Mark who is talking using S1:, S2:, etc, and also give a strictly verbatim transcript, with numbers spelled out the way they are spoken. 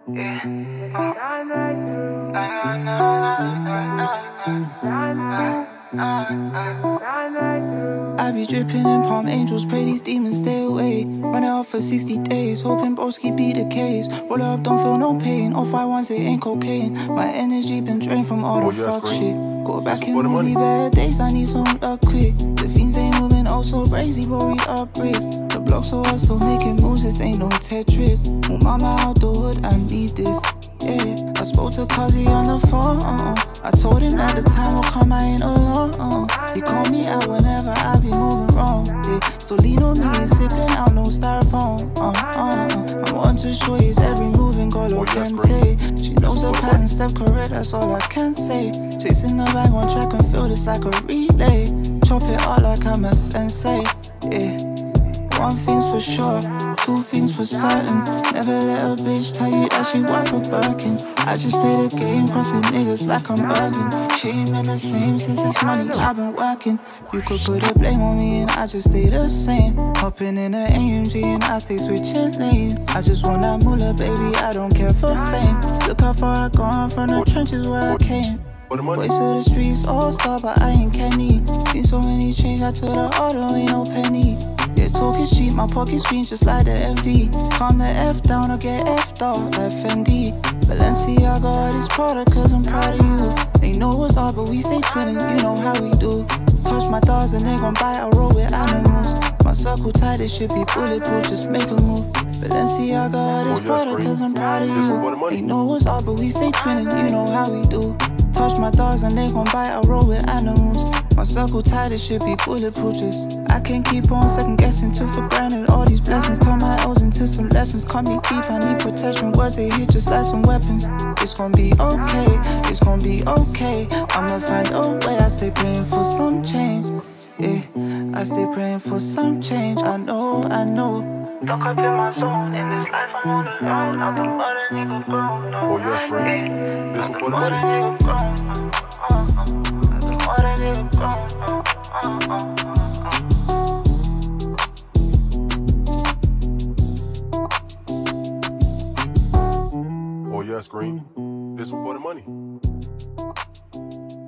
S1: Yeah. Uh. Na, na, na, na, na, na, na.
S2: I be dripping in palm angels, pray these demons stay away. Run it out for sixty days, hoping broski be the case. Roll up, don't feel no pain, all five ones, it ain't cocaine. My energy been drained from all
S3: Oh,
S2: the
S3: yeah,
S2: fuck
S3: scream.
S2: shit. Go back
S3: This
S2: and
S3: for the
S2: move
S3: money.
S2: the bad days, I need some luck quick. The fiends ain't moving, oh so crazy, bro, we up bricks. The block so hard, still making moves, this ain't no Tetris. Move mama out the hood, I need this. Yeah, I spoke to Kazi on the phone, uh-uh. I told him that the time will come, I ain't alone, uh-uh. He call me out whenever I be moving wrong, yeah. So lean on me, sipping out no styrofoam, uh, uh, uh. I want to show you every move and go
S3: Oh,
S2: lo
S3: yes,
S2: gente. She knows the pattern, step correct, that's all I can say. Chasing the bag on track and feel this like a relay. Chop it all like I'm a sensei, yeah. One thing's for sure, two things for certain. Never let a bitch tell you that she worth a Birkin. I just play the game, crossing niggas like I'm Irvin. She ain't been the same since this money I've been working. You could put a blame on me and I just stay the same. Hopping in a A M G and I stay switching lanes. I just want that moolah, baby, I don't care for fame. Look how far I gone from the trenches where I came.
S3: For the money.
S2: Voice of the streets, all star, but I ain't Kenny. Seen so many change, I took the auto, ain't no penny. Yeah, talk is cheap, my pocket's green just like the M V. Calm the F down or get F'd off like Fendi. Balenciaga, all this Prada, cause I'm proud of you. They know what's up, but we stay twinning, you know how we do. Touch my dogs and they gon' bite, I roll with animals. My circle tight, it should be bulletproof, just make a move. Balenciaga, all this
S3: Oh, yes,
S2: Prada,
S3: scream.
S2: cause I'm proud of
S3: This
S2: you.
S3: one for the money.
S2: They know what's up, but we stay twinning, you know how we do. Touch my dogs and they gon' bite, I roll with animals. My circle tight, it should be bulletproof, just I can't keep on second guessing, took for granted all these blessings. Turn my L's into some lessons, cut me deep, I need protection. Words they hit just like some weapons. It's gon' be okay, it's gon' be okay. I'ma find a way, I stay praying for some change. Yeah, I stay praying for some change, I know, I know. Stuck up in my zone, in this life I'm on the road. I've been what a nigga grown, no.
S3: Oh, yeah, scream. This one for the
S2: What a
S3: money.
S2: nigga grown, uh, uh, uh. I've been what a nigga grown, uh, uh, uh, uh.
S3: Oh, yeah, scream. This one for the money.